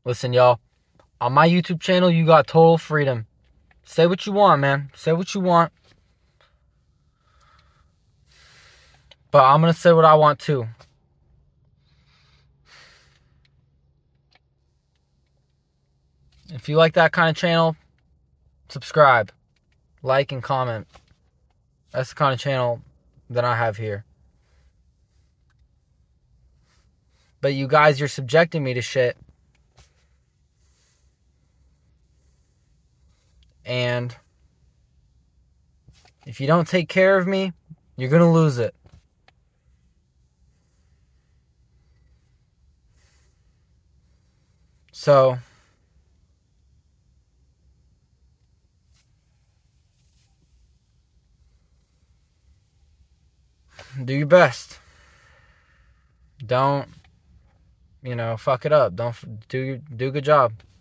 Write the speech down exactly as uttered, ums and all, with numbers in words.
Listen, y'all. On my YouTube channel, you got total freedom. Say what you want, man. Say what you want. But I'm going to say what I want too. If you like that kind of channel, subscribe, like, and comment. That's the kind of channel that I have here. But you guys, you're subjecting me to shit. And if you don't take care of me, you're going to lose it. So, do your best. Don't, you know, fuck it up. Don't do do a good job.